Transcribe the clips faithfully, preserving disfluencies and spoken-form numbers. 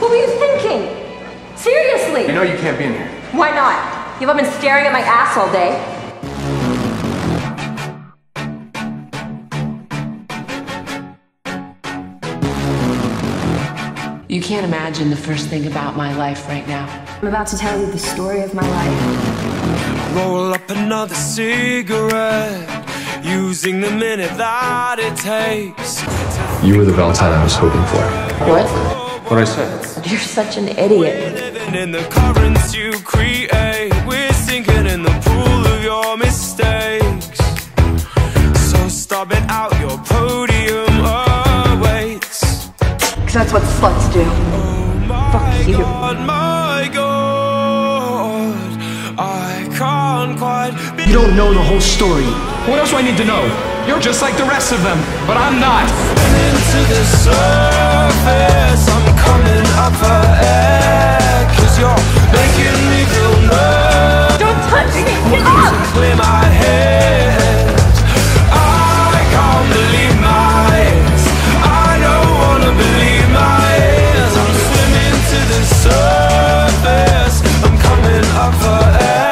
What were you thinking? Seriously? You know you can't be in here. Why not? You haven't been staring at my ass all day. You can't imagine the first thing about my life right now. I'm about to tell you the story of my life. Roll up another cigarette, using the minute that it takes. You were the Valentine I was hoping for. What? What'd I say? You're such an idiot. Living in the currents you create, we're sinking in the pool of your mistakes. So stop it out, your podium awaits. Because that's what sluts do. Oh my Fuck you. God, my God, I can't quite be. You don't know the whole story. What else do I need to know? You're just like the rest of them, but I'm not. Into the surface, I'm coming up for air, 'cause you're making me feel nervous. Don't touch me! Get off! Clear my head. I can't believe my eyes. I don't wanna believe my ears. I'm swimming to the surface. I'm coming up for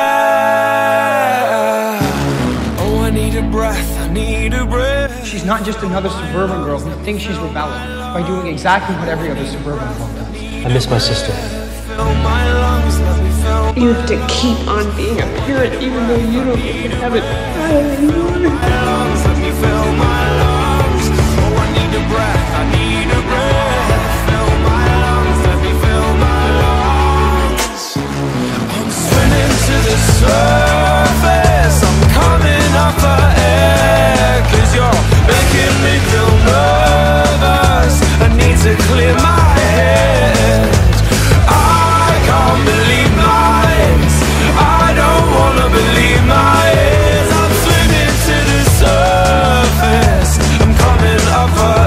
air. Oh, I need a breath. I need a breath. She's not just another suburban girl who thinks she's rebelling by doing exactly what every other suburban girl does. I miss my sister. Fill my lungs, let me fill. You have to keep on being a parent even though you don't even have it. Lungs, let me fill my lungs. Oh, I need a breath, I need a breath. Fill my lungs, let me fill my lungs. I'm swimming to the surface. I'm coming up for air, 'cause you're making me feel nervous. I need to clear my head. I can't believe my eyes. I don't wanna believe my ears. I'm swimming to the surface. I'm coming up for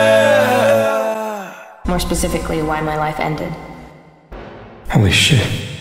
air. More specifically, why my life ended. Holy shit.